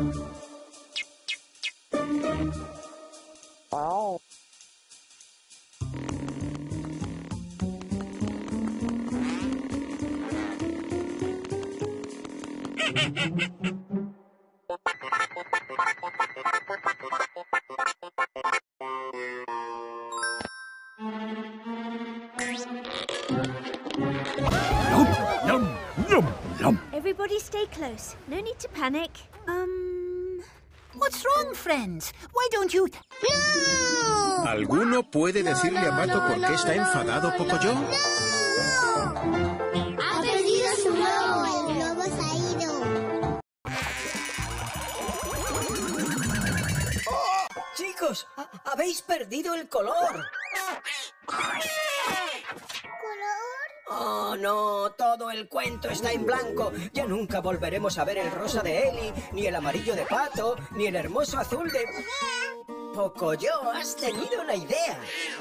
Everybody stay close. No need to panic. What's wrong, friends? Why don't you... ¡No! ¿Alguno puede decirle a Pato por qué está enfadado, Pocoyo? ¡No! ¡Ha perdido su globo! ¡El globo se ha ido! ¡Oh! ¡Chicos! ¡Habéis perdido el color! ¿Color? ¡Oh, no! Todo el cuento está en blanco. Ya nunca volveremos a ver el rosa de Ellie, ni el amarillo de Pato, ni el hermoso azul de... Pocoyo, has tenido una idea.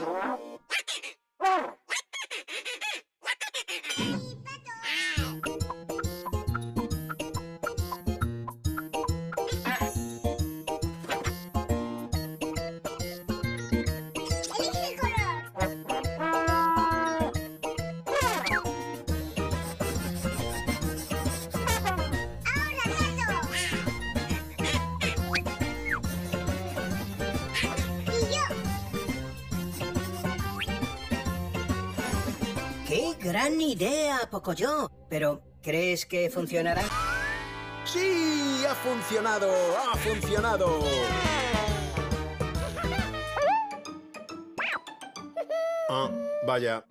¡Qué gran idea, Pocoyo! Pero, ¿crees que funcionará? ¡Sí! ¡Ha funcionado! ¡Ha funcionado! Ah, vaya.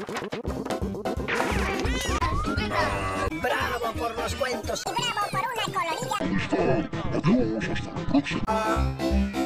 ¡Bravo por los cuentos! ¡Bravo por una colorida! Adiós, hasta la próxima.